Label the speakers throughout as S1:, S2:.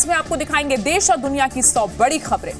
S1: आवाज में आपको दिखाएंगे देश और दुनिया की 100 बड़ी खबरें।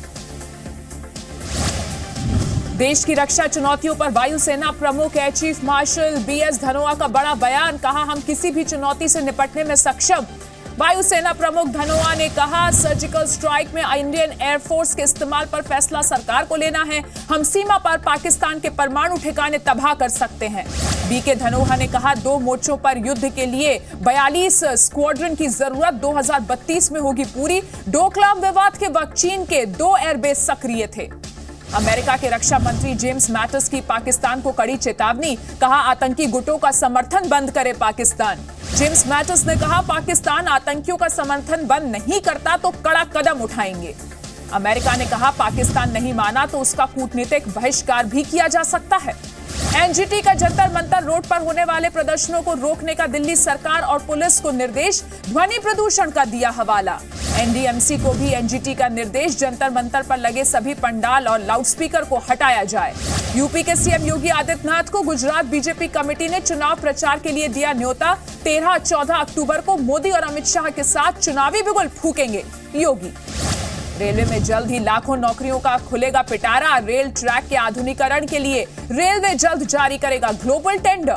S1: देश की रक्षा चुनौतियों पर वायुसेना प्रमुख air chief marshal BS Dhanoa का बड़ा बयान। कहा, हम किसी भी चुनौती से निपटने में सक्षम। वायुसेना प्रमुख धनोआ ने कहा, सर्जिकल स्ट्राइक में इंडियन एयरफोर्स के इस्तेमाल पर फैसला सरकार को लेना है। हम सीमा पर पाकिस्तान के परमाणु ठिकाने तबाह कर सकते हैं। बीके धनोआ ने कहा, 2 मोर्चों पर युद्ध के लिए 42 स्क्वाड्रन की जरूरत 2032 में होगी पूरी। डोकलाम विवाद के वक्त चीन के 2 एयरबेस सक्रिय थे। अमेरिका के रक्षा मंत्री जेम्स मैटिस की पाकिस्तान को कड़ी चेतावनी। कहा, आतंकी गुटों का समर्थन बंद करे पाकिस्तान। जेम्स मैटिस ने कहा, पाकिस्तान आतंकियों का समर्थन बंद नहीं करता तो कड़ा कदम उठाएंगे। अमेरिका ने कहा, पाकिस्तान नहीं माना तो उसका कूटनीतिक बहिष्कार भी किया जा सकता है। एनजीटी का जंतर मंतर रोड पर होने वाले प्रदर्शनों को रोकने का दिल्ली सरकार और पुलिस को निर्देश। ध्वनि प्रदूषण का दिया हवाला। एनडीएमसी को भी एनजीटी का निर्देश, जंतर मंतर पर लगे सभी पंडाल और लाउडस्पीकर को हटाया जाए। यूपी के सीएम योगी आदित्यनाथ को गुजरात बीजेपी कमेटी ने चुनाव प्रचार के लिए दिया न्योता। 13-14 अक्टूबर को मोदी और अमित शाह के साथ चुनावी बिगुल फूकेंगे योगी। रेलवे में जल्द ही लाखों नौकरियों का खुलेगा पिटारा। रेल ट्रैक के आधुनिकीकरण के लिए रेलवे जल्द जारी करेगा ग्लोबल टेंडर।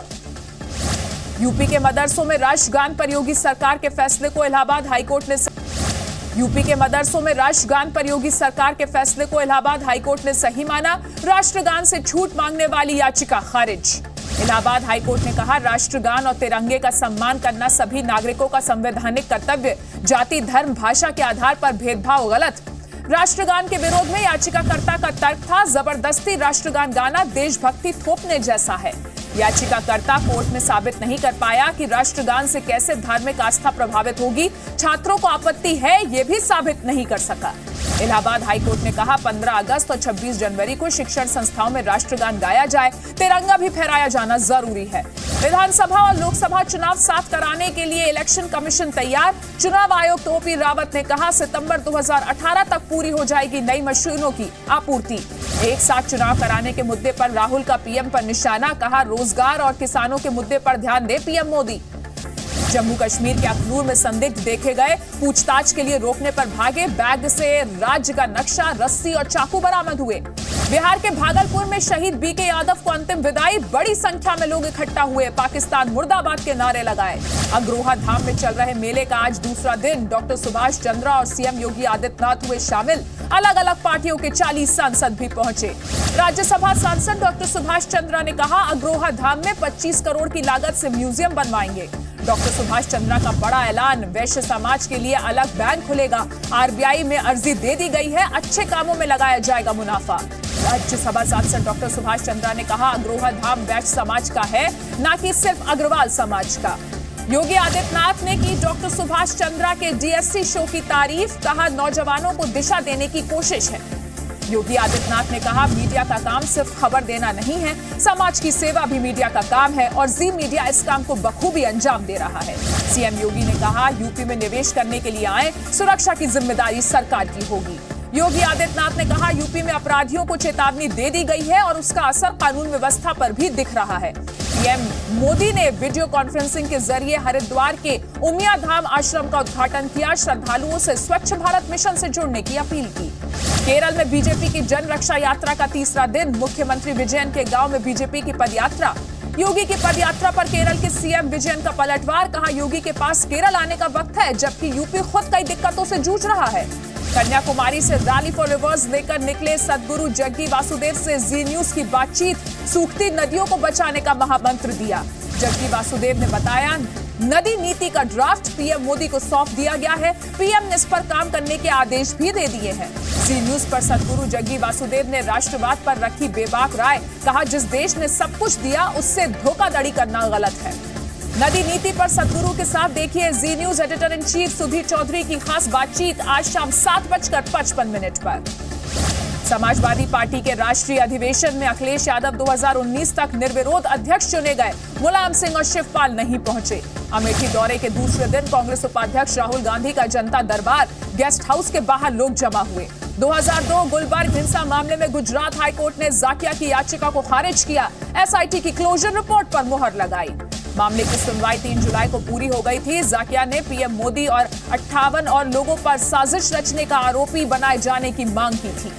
S1: यूपी के मदरसों में राष्ट्रगान पर योगी सरकार के फैसले को इलाहाबाद हाईकोर्ट ने यूपी के मदरसों में राष्ट्रगान पर योगी सरकार के फैसले को इलाहाबाद हाईकोर्ट ने सही माना। राष्ट्रगान से छूट मांगने वाली याचिका खारिज। इलाहाबाद हाईकोर्ट ने कहा, राष्ट्रगान और तिरंगे का सम्मान करना सभी नागरिकों का संवैधानिक कर्तव्य। जाति, धर्म, भाषा के आधार पर भेदभाव गलत। राष्ट्रगान के विरोध में याचिकाकर्ता का तर्क था, जबरदस्ती राष्ट्रगान गाना देशभक्ति थोपने जैसा है। याचिकाकर्ता कोर्ट में साबित नहीं कर पाया कि राष्ट्रगान से कैसे धार्मिक आस्था प्रभावित होगी। छात्रों को आपत्ति है, ये भी साबित नहीं कर सका। इलाहाबाद हाईकोर्ट ने कहा, 15 अगस्त और 26 जनवरी को शिक्षण संस्थाओं में राष्ट्रगान गाया जाए, तिरंगा भी फहराया जाना जरूरी है। विधानसभा और लोकसभा चुनाव साथ कराने के लिए इलेक्शन कमीशन तैयार। चुनाव आयुक्त ओपी रावत ने कहा, सितंबर 2018 तक पूरी हो जाएगी नई मशीनों की आपूर्ति। एक साथ चुनाव कराने के मुद्दे पर राहुल का पीएम पर निशाना। कहा, रोजगार और किसानों के मुद्दे पर ध्यान दे पीएम मोदी। जम्मू कश्मीर के अखनूर में संदिग्ध देखे गए, पूछताछ के लिए रोकने पर भागे। बैग से राज्य का नक्शा, रस्सी और चाकू बरामद हुए। बिहार के भागलपुर में शहीद बीके यादव को अंतिम विदाई। बड़ी संख्या में लोग इकट्ठा हुए, पाकिस्तान मुर्दाबाद के नारे लगाए। अग्रोहा धाम में चल रहे मेले का आज दूसरा दिन। डॉक्टर सुभाष चंद्र और सीएम योगी आदित्यनाथ हुए शामिल। अलग अलग पार्टियों के 40 सांसद भी पहुंचे। राज्यसभा सांसद डॉक्टर सुभाष चंद्र ने कहा, अग्रोहा धाम में 25 करोड़ की लागत से म्यूजियम बनवाएंगे। डॉक्टर सुभाष चंद्र का बड़ा ऐलान, वैश्य समाज के लिए अलग बैंक खुलेगा। आरबीआई में अर्जी दे दी गई है, अच्छे कामों में लगाया जाएगा मुनाफा। राज्यसभा सांसद डॉक्टर सुभाष चंद्र ने कहा, अग्रोहा धाम वैश्य समाज का है, न कि सिर्फ अग्रवाल समाज का। योगी आदित्यनाथ ने की डॉक्टर सुभाष चंद्र के डीएससी शो की तारीफ। कहा, नौजवानों को दिशा देने की कोशिश है। योगी आदित्यनाथ ने कहा, मीडिया का काम सिर्फ खबर देना नहीं है, समाज की सेवा भी मीडिया का काम है और जी मीडिया इस काम को बखूबी अंजाम दे रहा है। सीएम योगी ने कहा, यूपी में निवेश करने के लिए आए, सुरक्षा की जिम्मेदारी सरकार की होगी। योगी आदित्यनाथ ने कहा, यूपी में अपराधियों को चेतावनी दे दी गई है और उसका असर कानून व्यवस्था पर भी दिख रहा है। पीएम मोदी ने वीडियो कॉन्फ्रेंसिंग के जरिए हरिद्वार के उमिया धाम आश्रम का उद्घाटन किया। श्रद्धालुओं से स्वच्छ भारत मिशन से जुड़ने की अपील की। केरल में बीजेपी की जन रक्षा यात्रा का तीसरा दिन। मुख्यमंत्री विजयन के गांव में बीजेपी की पदयात्रा। योगी की पदयात्रा पर केरल के सीएम विजयन का पलटवार। कहा, योगी के पास केरल आने का वक्त है, जबकि यूपी खुद कई दिक्कतों से जूझ रहा है। कन्याकुमारी से रैली फॉर रिवर्स लेकर निकले सदगुरु जग्गी वासुदेव से जी न्यूज की बातचीत। सूखती नदियों को बचाने का महामंत्र दिया। जग्गी वासुदेव ने बताया, नदी नीति का ड्राफ्ट पीएम मोदी को सौंप दिया गया है। पीएम ने इस पर काम करने के आदेश भी दे दिए हैं। जी न्यूज पर सदगुरु जग्गी वासुदेव ने राष्ट्रवाद पर रखी बेबाक राय। कहा, जिस देश ने सब कुछ दिया उससे धोखाधड़ी करना गलत है। नदी नीति पर सदगुरु के साथ देखिए Zee News editor in chief Sudhir Chaudhary की खास बातचीत आज शाम 7:55 पर। समाजवादी पार्टी के राष्ट्रीय अधिवेशन में अखिलेश यादव 2019 तक निर्विरोध अध्यक्ष चुने गए। मुलायम सिंह और शिवपाल नहीं पहुंचे। अमेठी दौरे के दूसरे दिन कांग्रेस उपाध्यक्ष राहुल गांधी का जनता दरबार। गेस्ट हाउस के बाहर लोग जमा हुए। 2002 गुलबर्ग हिंसा मामले में गुजरात हाईकोर्ट ने जाकिया की याचिका को खारिज किया। एसआईटी की क्लोजर रिपोर्ट पर मुहर लगाई। मामले की सुनवाई 3 जुलाई को पूरी हो गई थी। जाकिया ने पीएम मोदी और 58 और लोगों पर साजिश रचने का आरोपी बनाए जाने की मांग की थी।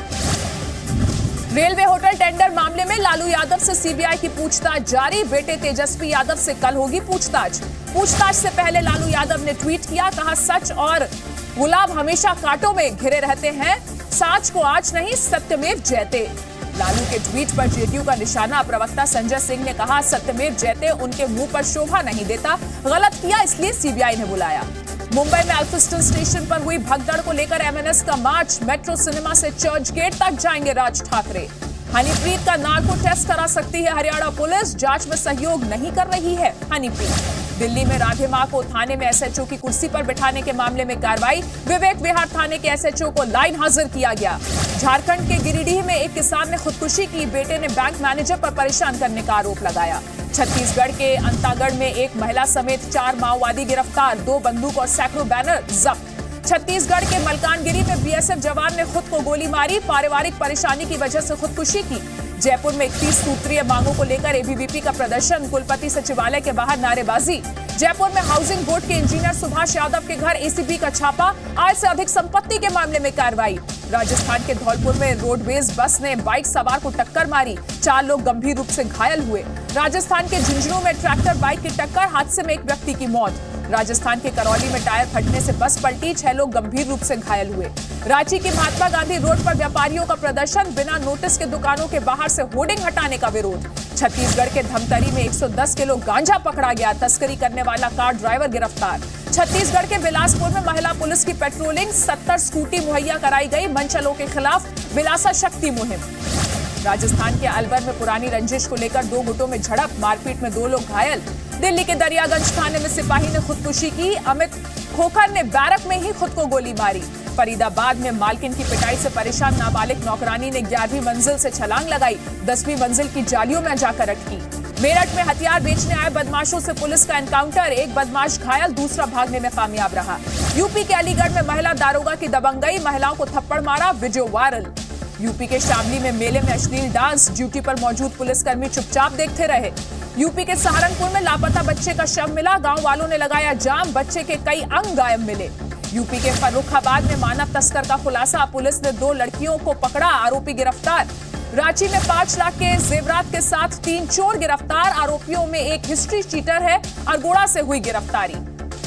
S1: रेलवे होटल टेंडर मामले में लालू यादव से सीबीआई की पूछताछ जारी। बेटे तेजस्वी यादव से कल होगी पूछताछ। पूछताछ से पहले लालू यादव ने ट्वीट किया, कहा सच और गुलाब हमेशा कांटों में घिरे रहते हैं, साच को आज नहीं सत्यमेव जयते। लालू के ट्वीट पर जेडीयू का निशाना। प्रवक्ता संजय सिंह ने कहा, सत्यमेव जयते उनके मुंह पर शोभा नहीं देता, गलत किया इसलिए सीबीआई ने बुलाया। मुंबई में एल्फिस्टन स्टेशन पर हुई भगदड़ को लेकर एमएनएस का मार्च। मेट्रो सिनेमा से चर्च गेट तक जाएंगे राज ठाकरे। हनीप्रीत का नार्को टेस्ट करा सकती है हरियाणा पुलिस, जांच में सहयोग नहीं कर रही है हनीप्रीत। दिल्ली में राधे मां को थाने में एसएचओ की कुर्सी पर बिठाने के मामले में कार्रवाई। विवेक विहार थाने के एसएचओ को लाइन हाजिर किया गया। झारखंड के गिरिडीह में एक किसान ने खुदकुशी की। बेटे ने बैंक मैनेजर पर परेशान करने का आरोप लगाया। छत्तीसगढ़ के अंतागढ़ में एक महिला समेत 4 माओवादी गिरफ्तार, 2 बंदूक और सैकड़ों बैनर जब्त। छत्तीसगढ़ के मलकानगिरी में बीएसएफ जवान ने खुद को गोली मारी। पारिवारिक परेशानी की वजह से खुदकुशी की। जयपुर में 31 सूत्रीय मांगों को लेकर एबीवीपी का प्रदर्शन, कुलपति सचिवालय के बाहर नारेबाजी। जयपुर में हाउसिंग बोर्ड के इंजीनियर सुभाष यादव के घर एसीबी का छापा, आय से अधिक संपत्ति के मामले में कार्रवाई। राजस्थान के धौलपुर में रोडवेज बस ने बाइक सवार को टक्कर मारी, 4 लोग गंभीर रूप से घायल हुए। राजस्थान के झुंझुनू में ट्रैक्टर बाइक की टक्कर, हादसे में एक व्यक्ति की मौत। राजस्थान के करौली में टायर फटने से बस पलटी, 6 लोग गंभीर रूप से घायल हुए। रांची की महात्मा गांधी रोड पर व्यापारियों का प्रदर्शन, बिना नोटिस के दुकानों के बाहर से होर्डिंग हटाने का विरोध। छत्तीसगढ़ के धमतरी में 110 किलो गांजा पकड़ा गया, तस्करी करने वाला कार ड्राइवर गिरफ्तार। छत्तीसगढ़ के बिलासपुर में महिला पुलिस की पेट्रोलिंग, 70 स्कूटी मुहैया कराई गई, मंचलों के खिलाफ बिलासा शक्ति मुहिम। राजस्थान के अलवर में पुरानी रंजिश को लेकर 2 गुटों में झड़प, मारपीट में 2 लोग घायल। दिल्ली के दरियागंज थाने में सिपाही ने खुदकुशी की, अमित खोखर ने बैरक में ही खुद को गोली मारी। फरीदाबाद में मालकिन की पिटाई से परेशान नाबालिग नौकरानी ने 11वीं मंजिल से छलांग लगाई, 10वीं मंजिल की जालियों में जाकर अटकी। मेरठ में हथियार बेचने आए बदमाशों से पुलिस का एनकाउंटर, एक बदमाश घायल, दूसरा भागने में कामयाब रहा। यूपी के अलीगढ़ में महिला दारोगा की दबंगई, महिलाओं को थप्पड़ मारा, वीडियो वायरल। यूपी के शामली में मेले में अश्लील डांस, ड्यूटी पर मौजूद पुलिसकर्मी चुपचाप देखते रहे। यूपी के सहारनपुर में लापता बच्चे का शव मिला, गांव वालों ने लगाया जाम, बच्चे के कई अंग गायब मिले। यूपी के फर्रुखाबाद में मानव तस्कर का खुलासा, पुलिस ने 2 लड़कियों को पकड़ा, आरोपी गिरफ्तार। रांची में 5 लाख के जेवरात के साथ 3 चोर गिरफ्तार, आरोपियों में एक हिस्ट्री चीटर है, अरगोड़ा से हुई गिरफ्तारी।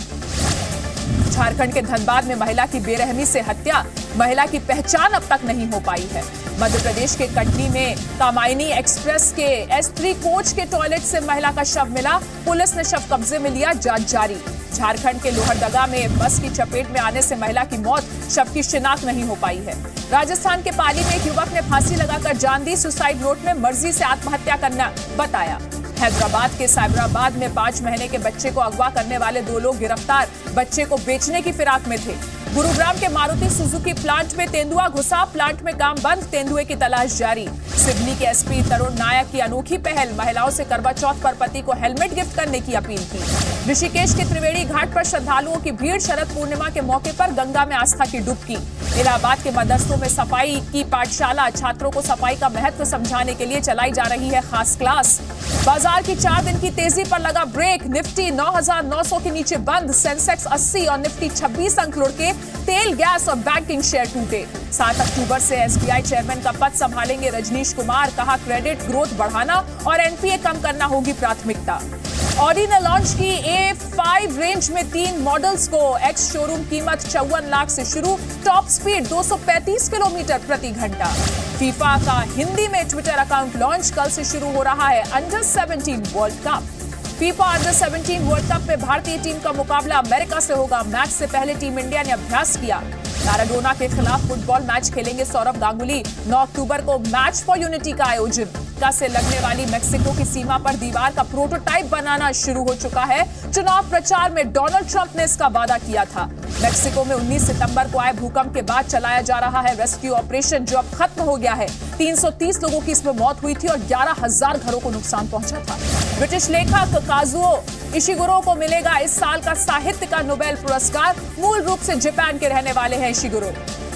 S1: झारखंड के धनबाद में महिला की बेरहमी से हत्या, महिला की पहचान अब तक नहीं हो पाई है। मध्य प्रदेश के कटनी में कामायनी एक्सप्रेस के S3 कोच के टॉयलेट से महिला का शव मिला, पुलिस ने शव कब्जे में लिया, जांच जारी। झारखंड के लोहरदगा में बस की चपेट में आने से महिला की मौत, शव की शिनाख्त नहीं हो पाई है। राजस्थान के पाली में एक युवक ने फांसी लगाकर जान दी, सुसाइड नोट में मर्जी से आत्महत्या करना बताया। हैदराबाद के साइबराबाद में 5 महीने के बच्चे को अगवा करने वाले 2 लोग गिरफ्तार, बच्चे को बेचने की फिराक में थे। गुरुग्राम के मारुति सुजुकी प्लांट में तेंदुआ घुसा, प्लांट में काम बंद, तेंदुए की तलाश जारी। सिवनी के एसपी तरुण नायक की अनोखी पहल, महिलाओं से करवा चौथ पर पति को हेलमेट गिफ्ट करने की अपील की। ऋषिकेश के त्रिवेणी घाट पर श्रद्धालुओं की भीड़, शरद पूर्णिमा के मौके पर गंगा में आस्था की डुबकी। इलाहाबाद के मदरसों में सफाई की पाठशाला, छात्रों को सफाई का महत्व समझाने के लिए चलाई जा रही है खास क्लास। बाजार की 4 दिन की तेजी पर लगा ब्रेक, निफ्टी 9,900 के नीचे बंद, सेंसेक्स 80 और निफ्टी 26 अंक लुढ़के, तेल, गैस और बैंकिंग शेयर टूटे। 7 अक्टूबर से एसबीआई चेयरमैन का पद संभालेंगे रजनीश कुमार, कहा क्रेडिट ग्रोथ बढ़ाना और एनपीए कम करना होगी प्राथमिकता। ऑडी ने लॉन्च की A5 रेंज में 3 मॉडल्स को, एक्स शोरूम कीमत 54 लाख से शुरू, टॉप स्पीड 235 किलोमीटर प्रति घंटा। फीफा का हिंदी में ट्विटर अकाउंट लॉन्च, कल से शुरू हो रहा है under 17 world cup. FIFA under 17 world cup में भारतीय टीम का मुकाबला अमेरिका से होगा। मैच से पहले टीम इंडिया ने अभ्यास किया। मैराडोना के खिलाफ फुटबॉल मैच खेलेंगे सौरव गांगुली। 9 अक्टूबर को मैच फॉर यूनिटी का आयोजन। अमेरिका से लगने वाली मेक्सिको की सीमा पर दीवार का प्रोटोटाइप बनाना शुरू हो चुका है। चुनाव प्रचार में डोनाल्ड ट्रंप ने इसका वादा किया था। मेक्सिको में 19 सितंबर को आए भूकंप के बाद चलाया जा रहा है रेस्क्यू ऑपरेशन, जो अब खत्म हो गया है। 330 लोगों की इसमें मौत हुई थी और 11,000 घरों को नुकसान पहुंचा था। ब्रिटिश लेखक काजुओ इशिगुरो को मिलेगा इस साल का साहित्य का नोबेल पुरस्कार। मूल रूप से जापान के रहने वाले हैं इशिगुरो।